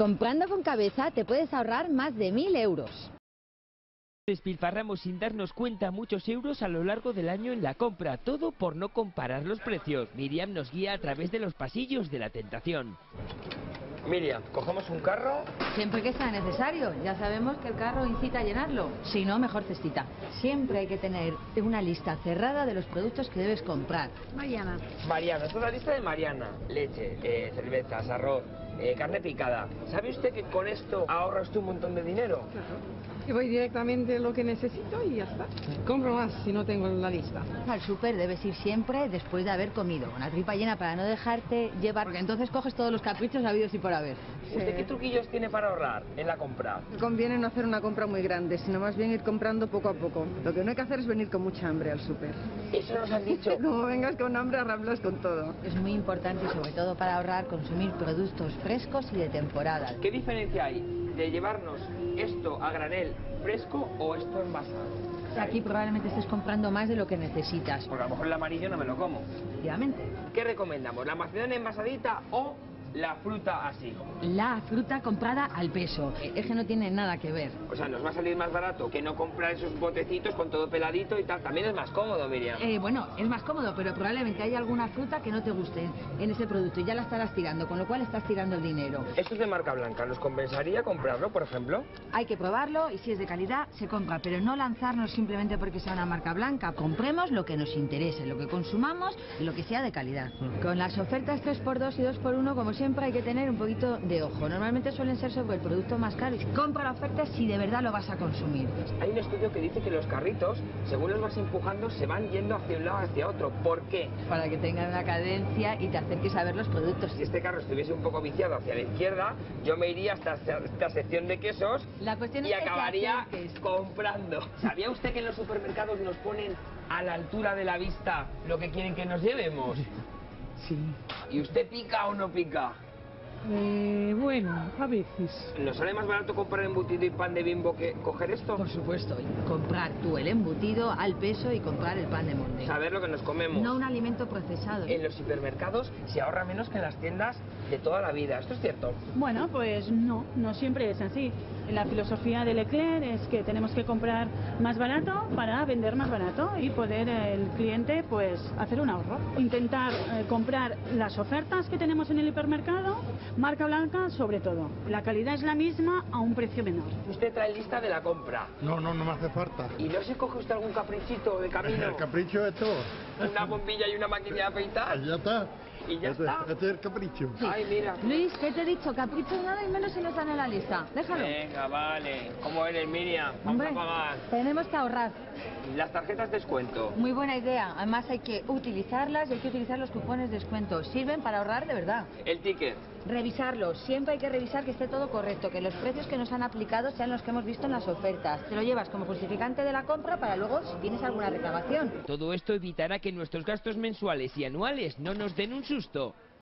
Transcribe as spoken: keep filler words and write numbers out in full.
Comprando con cabeza te puedes ahorrar más de mil euros. Despilfarramos sin darnos cuenta muchos euros a lo largo del año en la compra, todo por no comparar los precios. Miriam nos guía a través de los pasillos de la tentación. Miriam, cogemos un carro. Siempre que sea necesario, ya sabemos que el carro incita a llenarlo. Si no, mejor cestita. Siempre hay que tener una lista cerrada de los productos que debes comprar. Mariana. Mariana, esta es la lista de Mariana. Leche, eh, cervezas, arroz, eh, carne picada. ¿Sabe usted que con esto ahorra usted un montón de dinero? Claro. Y voy directamente a lo que necesito y ya está. Compro más si no tengo la lista. Al súper debes ir siempre después de haber comido, una tripa llena para no dejarte llevar, porque entonces coges todos los caprichos habidos y por haber. Sí. ¿Usted qué truquillos tiene para ahorrar en la compra? Me conviene no hacer una compra muy grande, sino más bien ir comprando poco a poco. Lo que no hay que hacer es venir con mucha hambre al súper. Eso nos han dicho. Como vengas con hambre, arramblas con todo. Es muy importante y sobre todo para ahorrar consumir productos frescos y de temporada. ¿Qué diferencia hay de llevarnos esto a granel fresco o esto envasado? Aquí probablemente estés comprando más de lo que necesitas. Porque a lo mejor el amarillo no me lo como. Efectivamente. ¿Qué recomendamos? ¿La macedona envasadita o la fruta así? La fruta comprada al peso. Es que no tiene nada que ver. O sea, nos va a salir más barato que no comprar esos botecitos con todo peladito y tal. También es más cómodo, Miriam. Eh, bueno, es más cómodo, pero probablemente hay alguna fruta que no te guste en ese producto y ya la estarás tirando, con lo cual estás tirando el dinero. Esto es de marca blanca. ¿Nos compensaría comprarlo, por ejemplo? Hay que probarlo y si es de calidad, se compra, pero no lanzarnos simplemente porque sea una marca blanca. Compremos lo que nos interese, lo que consumamos y lo que sea de calidad. Uh-huh. Con las ofertas tres por dos y dos por uno, como siempre, hay que tener un poquito de ojo. Normalmente suelen ser sobre el producto más caro. Compra la oferta si de verdad lo vas a consumir. Hay un estudio que dice que los carritos, según los vas empujando, se van yendo hacia un lado hacia otro. ¿Por qué? Para que tengan una cadencia y te acerques a ver los productos. Si este carro estuviese un poco viciado hacia la izquierda, yo me iría hasta esta sección de quesos la cuestión y es que acabaría comprando. ¿Sabía usted que en los supermercados nos ponen a la altura de la vista lo que quieren que nos llevemos? Sí. ¿Y usted pica o no pica? Eh, bueno, a veces. ¿Nos sale más barato comprar embutido y pan de Bimbo que coger esto? Por supuesto, comprar tú el embutido al peso y comprar el pan de molde. Saber lo que nos comemos. No un alimento procesado. En los supermercados se ahorra menos que en las tiendas de toda la vida. ¿Esto es cierto? Bueno, pues no, no siempre es así. La filosofía de Leclerc es que tenemos que comprar más barato para vender más barato y poder el cliente pues hacer un ahorro. Intentar eh, comprar las ofertas que tenemos en el hipermercado, marca blanca sobre todo. La calidad es la misma a un precio menor. Usted trae lista de la compra. No, no, no me hace falta. ¿Y no se coge usted algún caprichito de camino? El capricho es todo. Una bombilla y una máquina de afeitar. Ya está. Y ya este, está. Este es el capricho. Sí. Ay, mira. Luis, ¿qué te he dicho? Capricho nada y menos si no están en la lista. Déjalo. Venga, vale. ¿Cómo eres, Miriam? Vamos Hombre, a pagar. tenemos que ahorrar. Las tarjetas de descuento. Muy buena idea. Además hay que utilizarlas y hay que utilizar los cupones de descuento. Sirven para ahorrar de verdad. El ticket. Revisarlo. Siempre hay que revisar que esté todo correcto, que los precios que nos han aplicado sean los que hemos visto en las ofertas. Te lo llevas como justificante de la compra para luego si tienes alguna reclamación. Todo esto evitará que nuestros gastos mensuales y anuales no nos den un susto.